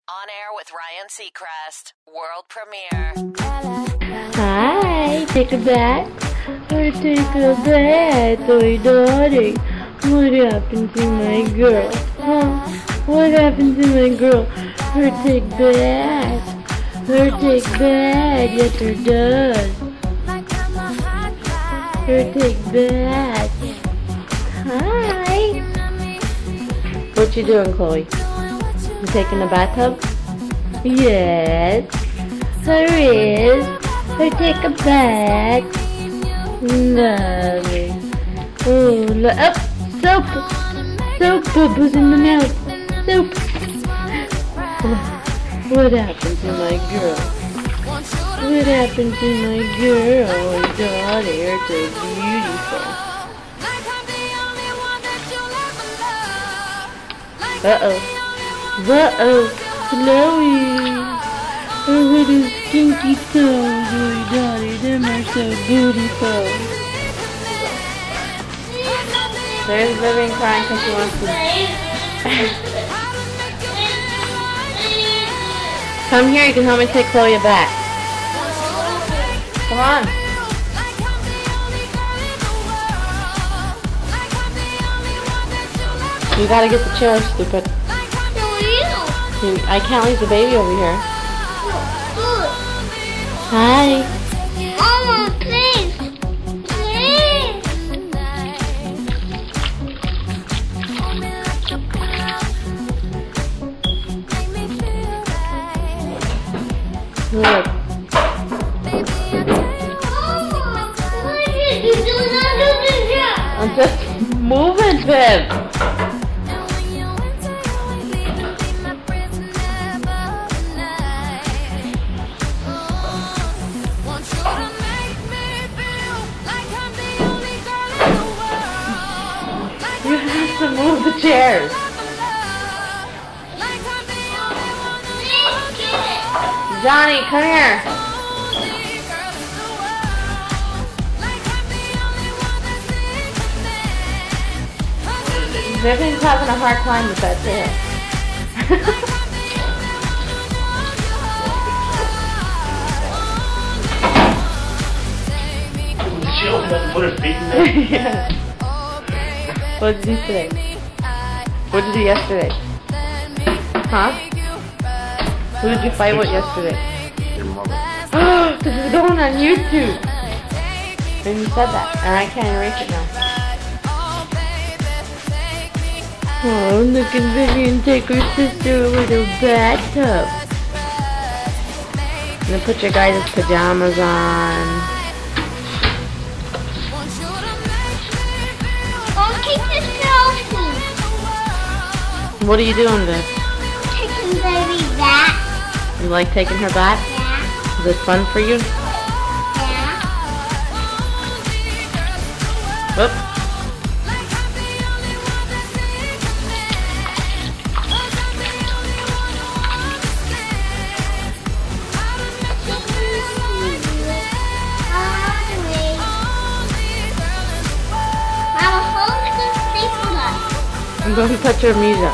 On air with Ryan Seacrest. World premiere. Hi, take a bath. I take a bath, oh darling. What happened to my girl? Huh? What happened to my girl? Her take bath. Her take bath, yes her does. Her take bath. Hi. What you doing, Chloe? You taking a bathtub? Yes. Her is. Her take a bath. Lovely. Oh, look. Soap. Soap bubbles in the mouth. Soap. What happened to my girl? What happened to my girl? Oh, God, they're so beautiful. Uh-oh. Uh-oh. Chloe. Her little stinky toes. Oh, daddy, them are so beautiful. There's Vivian crying because she wants to... Come here, you can help me take Chloe back. Come on. You gotta get the chair, stupid. I can't leave the baby over here. Hi. Mama, please. Please. Look. I'm just moving, Viv. You have to move the chairs. Johnny, come here. Vivian's having a hard time with that chair. She opened up and put her feet in there. Yeah. What did you do today? What did you do yesterday? Huh? Who did you fight with yesterday? Your mother. This is going on YouTube. And you said that, and I can't erase it now. Oh, look at Vivian take her sister a little bathtub. And then put your guys' pajamas on. What are you doing, Viv? Taking baby back. You like taking her back? Yeah. Is it fun for you? Yeah. Whoop. Mama, hold the stapler. I'm going to touch her music.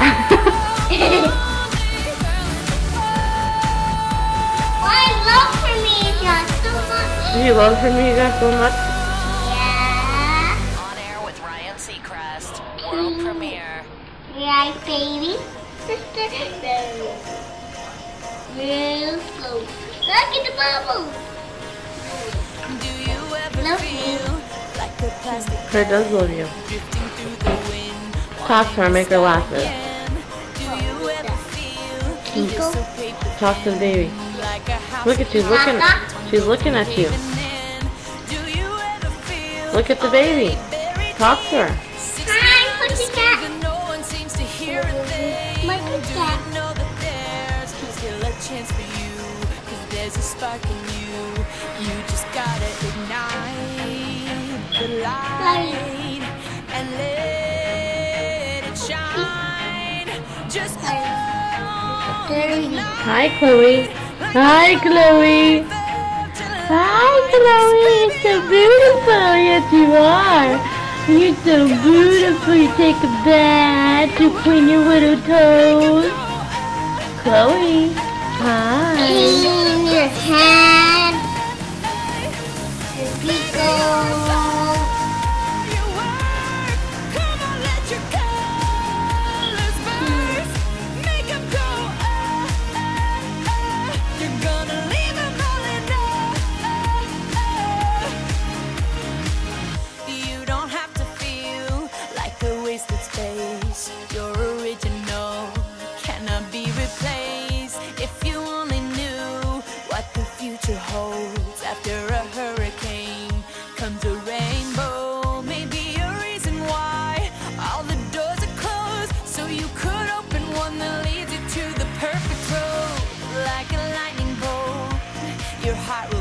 I love Hermesia so much. You love her music so much? Yeah. On air with Ryan Seacrest. World premiere. Right, baby. Sister. Real slow. Look at the bubbles. Do you ever Love feel like the plastic Her does love you. drifting through the wind? Talk to her, make her laugh. Viv. Do you ever feel Kiko. so paper Talk to the baby. like a house? Look at she's looking. She's looking at you. Do you ever feel Look at the baby. Talk to her. Hi, pussycat. even no one seems to hear a thing? My pussycat. Know that there's still a chance for you, 'cause there's a spark in you. You just gotta ignite the light and let it shine. Just Hi, Chloe. Hi, Chloe. Hi, Chloe. You're so beautiful. Yes, you are. You're so beautiful. You take a bath. You clean your little toes. Chloe. Hi. Clean your hand. Here we go. Come on, let your colors burst. Make 'em go, You're gonna leave 'em all in You don't have to feel like a wasted space. You're original, cannot be replaced. If you only knew what the future holds. After a hurricane comes a rainbow. Maybe a reason why all the doors are closed, so you could open one that leads you to the perfect road. Like a lightning bolt, your heart will